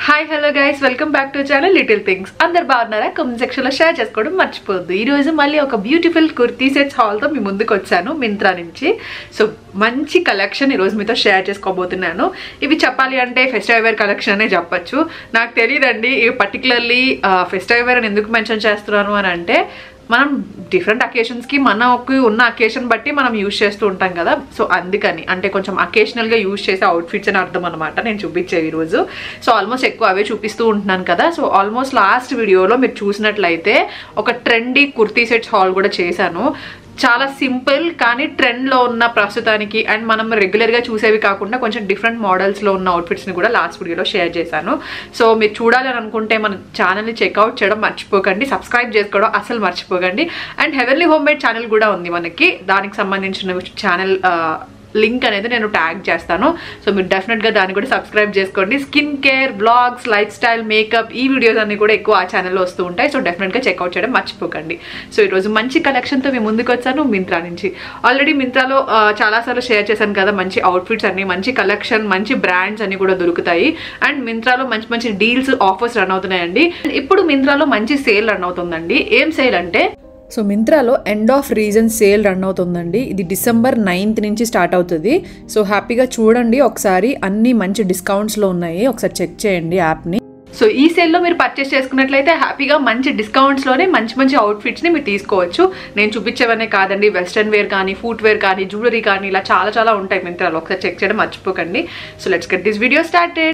Hi hello guys, welcome back to channel Little Things. అందరు బాగున్నారా? Comment section లో share చేసుకోవడం మర్చిపోద్దు. ఈ రోజు మళ్ళీ ఒక బ్యూటిఫుల్ కుర్తీ సెట్స్ హాల్ తో మీ ముందుకు వచ్చాను మింత్రా నుంచి. సో మంచి కలెక్షన్ ఈ రోజు మీతో షేర్ చేసుకోబోతున్నాను. ఇవి చెప్పాలి అంటే ఫెస్టివ్ వేర్ కలెక్షన్ అనే చెప్పచ్చు. నాకు తెలియదండి పర్టికులర్లీ ఫెస్టివ్ వేర్ అని ఎందుకు మెన్షన్ చేస్తున్నాను అని అంటే, మనం డిఫరెంట్ అకేషన్స్కి మనకు ఉన్న అకేషన్ బట్టి మనం యూజ్ చేస్తూ ఉంటాం కదా. సో అందుకని అంటే కొంచెం అకేషనల్గా యూజ్ చేసే అవుట్ఫిట్స్ అని అర్థం అనమాట నేను చూపించేవి ఈరోజు. సో ఆల్మోస్ట్ ఎక్కువ అవే చూపిస్తూ ఉంటున్నాను కదా. సో ఆల్మోస్ట్ లాస్ట్ వీడియోలో మీరు చూసినట్లయితే ఒక ట్రెండీ కుర్తీ సెట్స్ హాల్ కూడా చేశాను. చాలా సింపుల్ కానీ ట్రెండ్లో ఉన్న ప్రస్తుతానికి అండ్ మనం రెగ్యులర్గా చూసేవి కాకుండా కొంచెం డిఫరెంట్ మోడల్స్లో ఉన్న అవుట్ఫిట్స్ని కూడా లాస్ట్ వీడియోలో షేర్ చేశాను. సో మీరు చూడాలని అనుకుంటే మన ఛానల్ని చెక్అవుట్ చేయడం మర్చిపోకండి, సబ్స్క్రైబ్ చేసుకోవడం అసలు మర్చిపోకండి. అండ్ హెవెన్లీ హోమ్మేడ్ ఛానల్ కూడా ఉంది మనకి, దానికి సంబంధించిన ఛానల్ లింక్ అనేది నేను ట్యాగ్ చేస్తాను. సో మీరు డెఫినెట్గా దాన్ని కూడా సబ్స్క్రైబ్ చేసుకోండి. Skin care, blogs, lifestyle, makeup ఈ వీడియోస్ అన్ని కూడా ఎక్కువ ఆ ఛానల్లో వస్తూ ఉంటాయి. సో డెఫినెట్గా చెక్అవుట్ చేయడం మర్చిపోకండి. సో ఈరోజు మంచి కలెక్షన్తో మేము ముందుకు వచ్చాను మింత్రా నుంచి. ఆల్రెడీ మింత్రాలో చాలాసార్లు షేర్ చేశాను కదా, మంచి అవుట్ఫిట్స్ అన్ని, మంచి కలెక్షన్, మంచి బ్రాండ్స్ అన్ని కూడా దొరుకుతాయి. అండ్ మింత్రాలో మంచి మంచి డీల్స్, ఆఫర్స్ రన్ అవుతున్నాయండి. ఇప్పుడు మింత్రాలో మంచి సేల్ రన్ అవుతుందండి. ఏం సేల్ అంటే, సో మింత్రాలో end of reason sale run అవుతుందండి. ఇది December 9th నుంచి స్టార్ట్ అవుతుంది. సో హ్యాపీగా చూడండి ఒకసారి, అన్ని మంచి డిస్కౌంట్స్లో ఉన్నాయి, ఒకసారి చెక్ చేయండి యాప్ని. సో ఈ సేల్లో మీరు పర్చేస్ చేసుకున్నట్లయితే హ్యాపీగా మంచి డిస్కౌంట్స్లోనే మంచి మంచి అవుట్ఫిట్స్ని మీరు తీసుకోవచ్చు. నేను చూపించేవనే కాదండి, వెస్ట్రన్ వేర్ కానీ, ఫుట్ వేర్ కానీ, జ్యువెలరీ కానీ, ఇలా చాలా చాలా ఉంటాయి మింత్రాలో. ఒకసారి చెక్ చేయడం మర్చిపోకండి. So let's get this video started.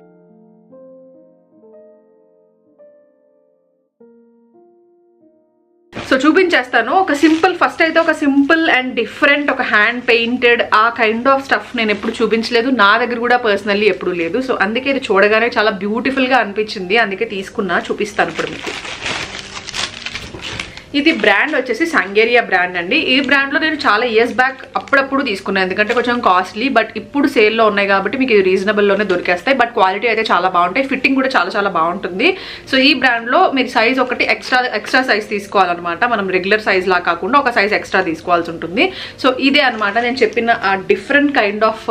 So చూపించేస్తాను ఒక సింపుల్, ఫస్ట్ అయితే ఒక సింపుల్ అండ్ డిఫరెంట్, ఒక హ్యాండ్ పెయింటెడ్ ఆ కైండ్ ఆఫ్ స్టఫ్ నేను ఎప్పుడు చూపించలేదు, నా దగ్గర కూడా పర్సనల్లీ ఎప్పుడు లేదు. సో అందుకే ఇది చూడగానే చాలా బ్యూటిఫుల్గా అనిపించింది, అందుకే తీసుకున్నా, చూపిస్తాను ఇప్పుడు మీకు. ఇది బ్రాండ్ వచ్చేసి సంగేరియా బ్రాండ్ అండి. ఈ బ్రాండ్లో నేను చాలా ఇయర్స్ బ్యాక్ అప్పుడప్పుడు తీసుకున్నాను, ఎందుకంటే కొంచెం కాస్ట్లీ, బట్ ఇప్పుడు సేల్లో ఉన్నాయి కాబట్టి మీకు ఇది రీజనబుల్లోనే దొరికేస్తాయి. బట్ క్వాలిటీ అయితే చాలా బాగుంటాయి, ఫిట్టింగ్ కూడా చాలా చాలా బాగుంటుంది. సో ఈ బ్రాండ్లో మీరు సైజ్ ఒకటి ఎక్స్ట్రా సైజ్ తీసుకోవాలన్నమాట. మనం రెగ్యులర్ సైజ్ లా కాకుండా ఒక సైజ్ ఎక్స్ట్రా తీసుకోవాల్సి ఉంటుంది. సో ఇదే అనమాట నేను చెప్పిన different kind of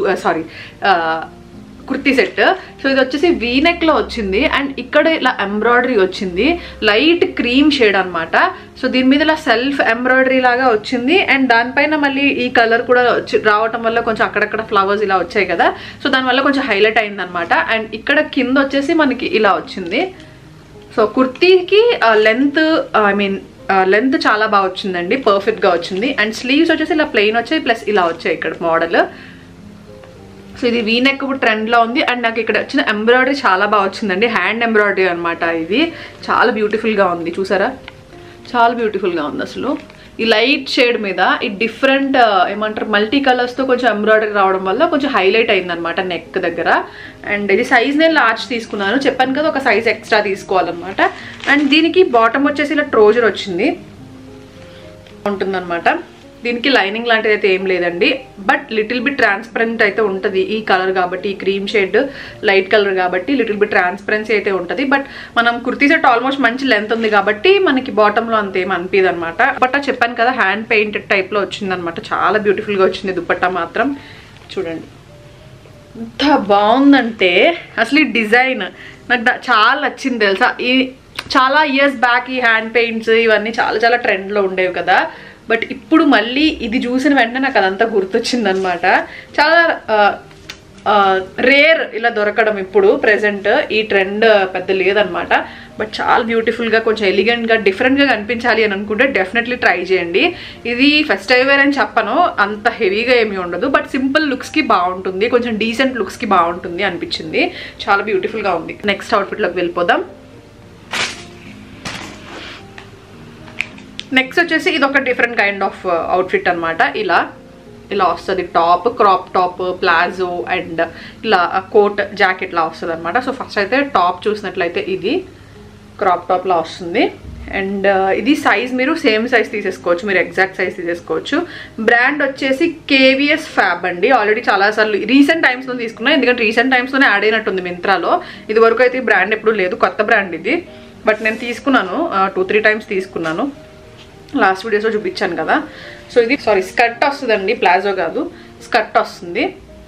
kurti set. So ఇది వచ్చేసి వీనెక్ లో వచ్చింది అండ్ ఇక్కడ ఇలా ఎంబ్రాయిడరీ వచ్చింది, లైట్ క్రీమ్ షేడ్ అనమాట. సో దీని మీద ఇలా సెల్ఫ్ ఎంబ్రాయిడరీ లాగా వచ్చింది అండ్ దానిపైన మళ్ళీ ఈ కలర్ కూడా రావటం వల్ల కొంచెం అక్కడక్కడ ఫ్లవర్స్ ఇలా వచ్చాయి కదా. సో దానివల్ల కొంచెం హైలైట్ అయింది అనమాట. అండ్ ఇక్కడ కింద వచ్చేసి మనకి ఇలా వచ్చింది. సో కుర్తీకి లెంత్ చాలా బాగా వచ్చిందండి, పర్ఫెక్ట్గా వచ్చింది. అండ్ స్లీవ్స్ వచ్చేసి ఇలా ప్లెయిన్ వచ్చాయి, ప్లస్ ఇలా వచ్చాయి ఇక్కడ మోడల్. సో ఇది వీనెక్ ఇప్పుడు ట్రెండ్లో ఉంది. అండ్ నాకు ఇక్కడ వచ్చిన ఎంబ్రాయిడరీ చాలా బాగా వచ్చిందండి, హ్యాండ్ ఎంబ్రాయిడరీ అనమాట. ఇది చాలా బ్యూటిఫుల్గా ఉంది, చూసారా, చాలా బ్యూటిఫుల్గా ఉంది అసలు. ఈ లైట్ షేడ్ మీద ఈ డిఫరెంట్ ఏమంటారు మల్టీ కలర్స్తో కొంచెం ఎంబ్రాయిడరీ రావడం వల్ల కొంచెం హైలైట్ అయిందనమాట నెక్ దగ్గర. అండ్ ఇది సైజ్ నేను లార్జ్ తీసుకున్నాను, చెప్పాను కదా ఒక సైజ్ ఎక్స్ట్రా తీసుకోవాలన్నమాట. అండ్ దీనికి బాటమ్ వచ్చేసి ఇలా ట్రౌజర్ వచ్చింది ఉంటుందన్నమాట. దీనికి లైనింగ్ లాంటిది అయితే ఏం లేదండి, బట్ లిటిల్ బిట్ ట్రాన్స్పరెంట్ అయితే ఉంటుంది. ఈ కలర్ కాబట్టి, ఈ క్రీమ్ షేడ్ లైట్ కలర్ కాబట్టి లిటిల్ బిట్ ట్రాన్స్పరెన్సీ అయితే ఉంటుంది. బట్ మనం కుర్తీ సెట్ ఆల్మోస్ట్ మంచి లెంత్ ఉంది కాబట్టి మనకి బాటంలో అంతేం అనిపిదు అనమాట. దుపట్టా చెప్పాను కదా హ్యాండ్ పెయింటెడ్ టైప్లో వచ్చిందనమాట, చాలా బ్యూటిఫుల్గా వచ్చింది దుపట్టా మాత్రం. చూడండి ఎంత బాగుందంటే అసలు ఈ డిజైన్ నాకు చాలా నచ్చింది తెలుసా. ఈ చాలా ఇయర్స్ బ్యాక్ ఈ హ్యాండ్ పెయింట్స్ ఇవన్నీ చాలా చాలా ట్రెండ్లో ఉండేవి కదా, బట్ ఇప్పుడు మళ్ళీ ఇది చూసిన వెంటనే నాకు అదంతా గుర్తొచ్చింది అనమాట. చాలా రేర్ ఇలా దొరకడం ఇప్పుడు ప్రెసెంట్, ఈ ట్రెండ్ పెద్ద లేదనమాట. బట్ చాలా బ్యూటిఫుల్గా, కొంచెం ఎలిగెంట్గా, డిఫరెంట్గా కనిపించాలి అని అనుకుంటే డెఫినెట్లీ ట్రై చేయండి. ఇది ఫెస్టివ్ వేర్ అని చెప్పను, అంత హెవీగా ఏమీ ఉండదు, బట్ సింపుల్ లుక్స్కి బాగుంటుంది, కొంచెం డీసెంట్ లుక్స్కి బాగుంటుంది అనిపించింది. చాలా బ్యూటిఫుల్గా ఉంది. నెక్స్ట్ అవుట్ఫిట్లోకి వెళ్ళిపోదాం. నెక్స్ట్ వచ్చేసి ఇది ఒక డిఫరెంట్ కైండ్ ఆఫ్ అవుట్ఫిట్ అనమాట. ఇలా వస్తుంది top, crop top, palazzo and ఇలా కోట్ జాకెట్ లా వస్తుంది అనమాట. సో ఫస్ట్ అయితే టాప్ చూసినట్లయితే ఇది క్రాప్ టాప్ లా వస్తుంది. అండ్ ఇది సైజ్ మీరు సేమ్ సైజ్ తీసేసుకోవచ్చు, మీరు ఎగ్జాక్ట్ సైజ్ తీసేసుకోవచ్చు. బ్రాండ్ వచ్చేసి KVS ఫ్యాబ్ అండి. ఆల్రెడీ చాలాసార్లు రీసెంట్ టైమ్స్లో తీసుకున్నాను, ఎందుకంటే రీసెంట్ టైమ్స్లోనే యాడ్ అయినట్టుంది మింత్రాలో. ఇది వరకు అయితే ఈ బ్రాండ్ ఎప్పుడు లేదు, కొత్త బ్రాండ్ ఇది. బట్ నేను తీసుకున్నాను 2-3 టైమ్స్ తీసుకున్నాను, లాస్ట్ వీడియోస్లో చూపించాను కదా. సో ఇది స్కర్ట్ వస్తుందండి, ప్లాజో కాదు, స్కర్ట్ వస్తుంది.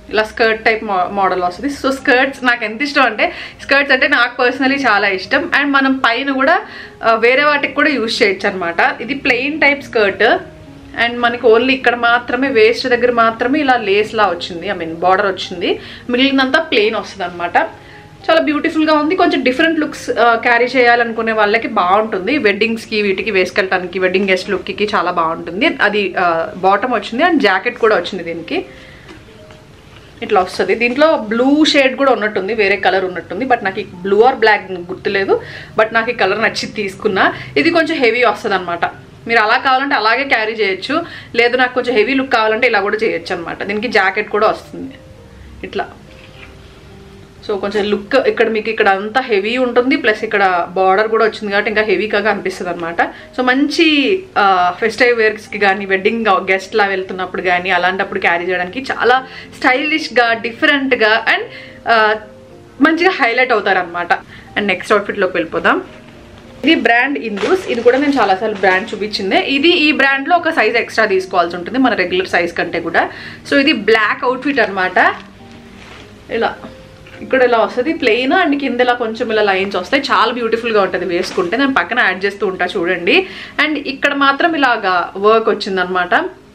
ఇలా స్కర్ట్ టైప్ మోడల్ వస్తుంది. సో స్కర్ట్స్ నాకు ఎంత ఇష్టం అంటే, స్కర్ట్స్ అంటే నాకు పర్సనలీ చాలా ఇష్టం. అండ్ మనం పైన కూడా వేరే వాటికి కూడా యూజ్ చేయొచ్చు అనమాట. ఇది ప్లెయిన్ టైప్ స్కర్ట్ అండ్ మనకి ఓన్లీ ఇక్కడ మాత్రమే వేస్ట్ దగ్గర మాత్రమే ఇలా లేస్ లా వచ్చింది, ఐ మీన్ బార్డర్ వచ్చింది, మిగిలినంతా ప్లెయిన్ వస్తుంది అనమాట. చాలా బ్యూటిఫుల్గా ఉంది. కొంచెం డిఫరెంట్ లుక్స్ క్యారీ చేయాలనుకునే వాళ్ళకి బాగుంటుంది. వెడ్డింగ్స్కి వీటికి వేసుకెళ్ళటానికి, వెడ్డింగ్ గెస్ట్ లుక్కి చాలా బాగుంటుంది. అది బాటమ్ వచ్చింది అండ్ జాకెట్ కూడా వచ్చింది దీనికి. ఇట్లా వస్తుంది. దీంట్లో బ్లూ షేడ్ కూడా ఉన్నట్టుంది, వేరే కలర్ ఉన్నట్టుంది. బట్ నాకు ఈ బ్లూ ఆర్ బ్లాక్ గుర్తులేదు. బట్ నాకు ఈ కలర్ నచ్చి తీసుకున్నా. ఇది కొంచెం హెవీ వస్తుంది అనమాట. మీరు అలా కావాలంటే అలాగే క్యారీ చేయొచ్చు, లేదు నాకు కొంచెం హెవీ లుక్ కావాలంటే ఇలా కూడా చేయొచ్చు అనమాట. దీనికి జాకెట్ కూడా వస్తుంది ఇట్లా. సో కొంచెం లుక్ ఇక్కడ మీకు ఇక్కడ అంతా హెవీ ఉంటుంది, ప్లస్ ఇక్కడ బార్డర్ కూడా వచ్చింది కాబట్టి ఇంకా హెవీగా అనిపిస్తుంది అనమాట. సో మంచి ఫెస్టివ్ వేర్స్కి కానీ, వెడ్డింగ్ గెస్ట్లా వెళ్తున్నప్పుడు కానీ అలాంటప్పుడు క్యారీ చేయడానికి చాలా స్టైలిష్గా, డిఫరెంట్గా అండ్ మంచిగా హైలైట్ అవుతారనమాట. అండ్ నెక్స్ట్ అవుట్ఫిట్లోకి వెళ్ళిపోదాం. ఇది బ్రాండ్ ఇందూస్. ఇది కూడా నేను చాలాసార్లు బ్రాండ్ చూపించిందే. ఇది ఈ బ్రాండ్లో ఒక సైజ్ ఎక్స్ట్రా తీసుకోవాల్సి ఉంటుంది మన రెగ్యులర్ సైజ్ కంటే కూడా. సో ఇది బ్లాక్ అవుట్ఫిట్ అనమాట. ఇలా ఇక్కడ ఇలా వస్తుంది ప్లెయిన్ అండ్ కింద ఇలా కొంచెం ఇలా లైన్స్ వస్తాయి. చాలా బ్యూటిఫుల్గా ఉంటుంది వేసుకుంటే. నేను పక్కన యాడ్ చేస్తూ ఉంటా చూడండి. అండ్ ఇక్కడ మాత్రం ఇలాగా వర్క్ వచ్చిందనమాట.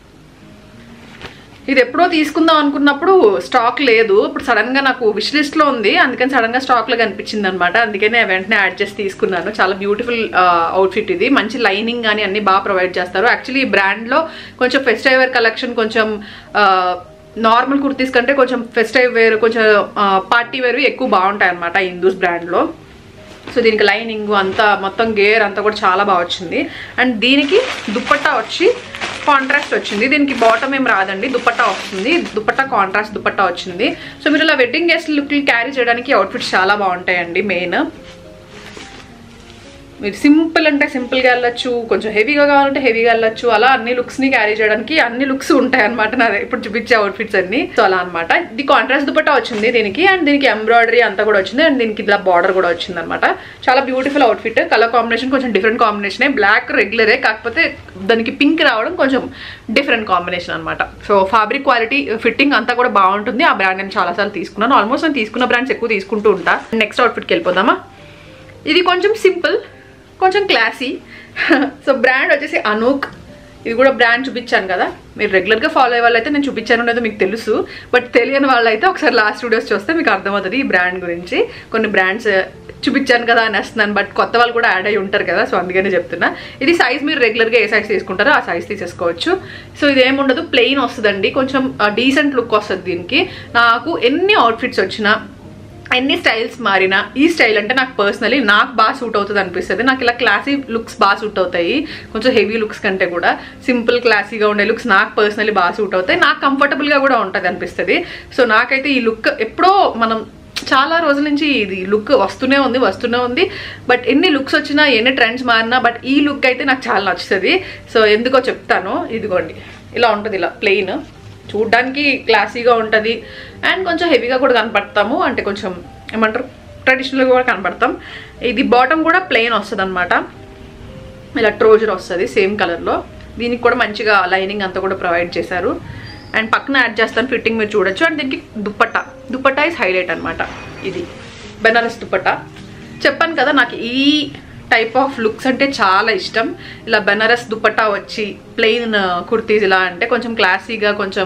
ఇది ఎప్పుడో తీసుకుందాం అనుకున్నప్పుడు స్టాక్ లేదు. ఇప్పుడు సడన్గా నాకు విష్ లిస్ట్లో ఉంది, అందుకని సడన్గా స్టాక్లో కనిపించింది అనమాట. అందుకనే వెంటనే యాడ్ చేసి తీసుకున్నాను. చాలా బ్యూటిఫుల్ అవుట్ఫిట్ ఇది. మంచి లైనింగ్ కానీ అన్ని బాగా ప్రొవైడ్ చేస్తారు. యాక్చువల్లీ ఈ బ్రాండ్లో కొంచెం ఫెస్టివ్ వేర్ కలెక్షన్ కొంచెం నార్మల్ కుర్తీస్ కంటే కొంచెం ఫెస్టివ్ వేర్, కొంచెం పార్టీ వేర్వి ఎక్కువ బాగుంటాయి అనమాట ఇందూస్ బ్రాండ్లో. సో దీనికి లైనింగ్ అంతా మొత్తం గేర్ అంతా కూడా చాలా బాగా వచ్చింది. అండ్ దీనికి దుప్పట్టా వచ్చి కాంట్రాస్ట్ వచ్చింది. దీనికి బాటమ్ ఏం రాదండి, దుప్పట్టా వస్తుంది. దుప్పట్టా కాంట్రాస్ట్ దుప్పట్టా వచ్చింది. సో మీరు ఇలా వెడ్డింగ్ గెస్ట్ లుక్లు క్యారీ చేయడానికి అవుట్ఫిట్స్ చాలా బాగుంటాయండి. మెయిన్ మీరు సింపుల్ అంటే సింపుల్గా వెళ్ళొచ్చు, కొంచెం హెవీగా కావాలంటే హెవీగా వెళ్ళొచ్చు. అలా అన్ని లుక్స్ని క్యారీ చేయడానికి అన్ని లుక్స్ ఉంటాయి అనమాట నా ఇప్పుడు చూపించే అవుట్ఫిట్స్ అన్ని. సో అలా అనమాట. ఇది కాంట్రాస్ట్ దుపట్టా వచ్చింది దీనికి. అండ్ దీనికి ఎంబ్రాయిడరీ అంతా కూడా వచ్చింది. అండ్ దీనికి ఇలా బార్డర్ కూడా వచ్చింది అనమాట. చాలా బ్యూటిఫుల్ అవుట్ఫిట్. కలర్ కాంబినేషన్ కొంచెం డిఫరెంట్ కాంబినేషనే. బ్లాక్ రెగ్యులరే, కాకపోతే దానికి పింక్ రావడం కొంచెం డిఫరెంట్ కాంబినేషన్ అనమాట. సో ఫ్యాబ్రిక్ క్వాలిటీ, ఫిట్టింగ్ అంతా కూడా బాగుంటుంది. ఆ బ్రాండ్ నేను చాలాసార్లు తీసుకున్నాను. ఆల్మోస్ట్ నేను తీసుకున్న బ్రాండ్స్ ఎక్కువ తీసుకుంటూ ఉంటా. నెక్స్ట్ అవుట్ఫిట్కి వెళ్ళిపోదామా. ఇది కొంచెం సింపుల్, కొంచెం క్లాసీ. సో బ్రాండ్ వచ్చేసి అనూక్. ఇది కూడా బ్రాండ్ చూపించాను కదా, మీరు రెగ్యులర్గా ఫాలో అయ్యే వాళ్ళైతే నేను చూపించాను లేదో మీకు తెలుసు. బట్ తెలియని వాళ్ళైతే ఒకసారి లాస్ట్ వీడియోస్ చూస్తే మీకు అర్థమవుతుంది ఈ బ్రాండ్ గురించి. కొన్ని బ్రాండ్స్ చూపించాను కదా అని వస్తున్నాను, బట్ కొత్త వాళ్ళు కూడా యాడ్ అయ్యి ఉంటారు కదా, సో అందుకనే చెప్తున్నా. ఇది సైజ్ మీరు రెగ్యులర్గా ఏ సైజ్ తీసుకుంటారో ఆ సైజ్ తీసేసుకోవచ్చు. సో ఇది ఏముండదు, ప్లెయిన్ వస్తుందండి. కొంచెం డీసెంట్ లుక్ వస్తుంది దీనికి. నాకు ఎన్ని అవుట్ఫిట్స్ వచ్చినా, ఎన్ని స్టైల్స్ మారినా, ఈ స్టైల్ అంటే నాకు పర్సనలీ నాకు బాగా సూట్ అవుతుంది అనిపిస్తుంది. నాకు ఇలా క్లాసీ లుక్స్ బాగా సూట్ అవుతాయి. కొంచెం హెవీ లుక్స్ కంటే కూడా సింపుల్ క్లాసీగా ఉండే లుక్స్ నాకు పర్సనలీ బాగా సూట్ అవుతాయి. నాకు కంఫర్టబుల్గా కూడా ఉంటుంది అనిపిస్తుంది. సో నాకైతే ఈ లుక్ ఎప్పుడో మనం చాలా రోజుల నుంచి ఇది లుక్ వస్తూనే ఉంది. బట్ ఎన్ని లుక్స్ వచ్చినా, ఎన్ని ట్రెండ్స్ మారినా, బట్ ఈ లుక్ అయితే నాకు చాలా నచ్చుతుంది. సో ఎందుకో చెప్తాను. ఇదిగోండి ఇలా ఉంటుంది, ఇలా ప్లెయిన్, చూడ్డానికి క్లాసీగా ఉంటుంది. అండ్ కొంచెం హెవీగా కూడా కనపడతాము, అంటే కొంచెం ఏమంటారు ట్రెడిషనల్గా కూడా కనపడతాం. ఇది బాటమ్ కూడా ప్లెయిన్ వస్తుంది అనమాట. ఇలా ట్రోజర్ వస్తుంది సేమ్ కలర్లో. దీనికి కూడా మంచిగా లైనింగ్ అంతా కూడా ప్రొవైడ్ చేశారు. అండ్ పక్కన యాడ్ చేస్తాను, ఫిట్టింగ్ మీరు చూడొచ్చు. అండ్ దీనికి దుపట్టా ఇస్ హైలైట్ అనమాట. ఇది బెనారస్ దుపట్టా. చెప్పాను కదా నాకు ఈ టైప్ ఆఫ్ లుక్స్ అంటే చాలా ఇష్టం. ఇలా బెనారస్ దుపట్టా వచ్చి ప్లెయిన్ కుర్తీస్ ఇలా అంటే కొంచెం క్లాసీగా, కొంచెం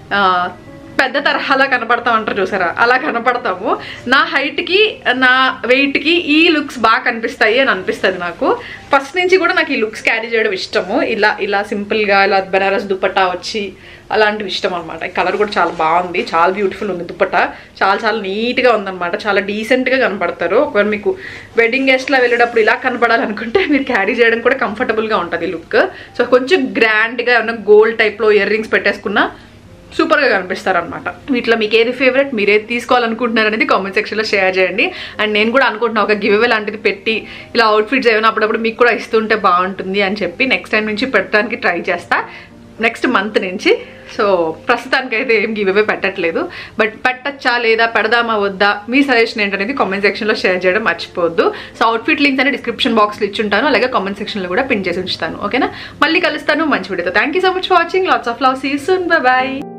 పెద్ద తరహాలా కనపడతాం అంటారు చూసారా, అలా కనపడతాము. నా హైట్కి, నా వెయిట్కి ఈ లుక్స్ బాగా కనిపిస్తాయి అని అనిపిస్తుంది నాకు. ఫస్ట్ నుంచి కూడా నాకు ఈ లుక్స్ క్యారీ చేయడం ఇష్టము. ఇలా సింపుల్గా ఇలా బెనారస్ దుపట్టా వచ్చి అలాంటివి ఇష్టం అనమాట. ఈ కలర్ కూడా చాలా బాగుంది, చాలా బ్యూటిఫుల్ ఉంది దుపట్టా. చాలా నీట్గా ఉందన్నమాట. చాలా డీసెంట్గా కనపడతారు. ఒకవేళ మీకు వెడ్డింగ్ గెస్ట్లా వెళ్ళేటప్పుడు ఇలా కనపడాలనుకుంటే మీరు క్యారీ చేయడం కూడా కంఫర్టబుల్గా ఉంటుంది లుక్. సో కొంచెం గ్రాండ్గా ఏమన్నా గోల్డ్ టైప్లో ఇయర్ రింగ్స్ పెట్టేసుకున్నా సూపర్గా కనిపిస్తారనమాట. వీటిలో మీకు ఏది ఫేవరెట్, మీరు ఏది తీసుకోవాలనుకుంటున్నారు అనేది కామెంట్ సెక్షన్లో షేర్ చేయండి. అండ్ నేను కూడా అనుకుంటున్నాను ఒక గివ్ అవే లాంటిది పెట్టి ఇలా అవుట్ఫిట్స్ ఏమైనా అప్పుడప్పుడు మీకు కూడా ఇస్తుంటే బాగుంటుంది అని చెప్పి నెక్స్ట్ టైం నుంచి పెట్టడానికి ట్రై చేస్తా, నెక్స్ట్ మంత్ నుంచి. సో ప్రస్తుతానికైతే ఏం గివ్ అవే పెట్టట్లేదు, బట్ పెట్టచ్చా లేదా, పెడదామా వద్దా, మీ సజెషన్ ఏంటనేది కామెంట్ సెక్షన్లో షేర్ చేయడం మర్చిపోవద్దు. సో అవుట్ఫిట్ లింక్స్ అనేది డిస్క్రిప్షన్ బాక్స్లో ఇచ్చుంటాను, అలాగే కామెంట్ సెక్షన్లో కూడా పిన్ చేసి ఉంచుతాను. ఓకేనా, మళ్ళీ కలుస్తాను మంచి వీడియోతో. Thank you so much for watching. Lots of love. See you soon. Bye bye.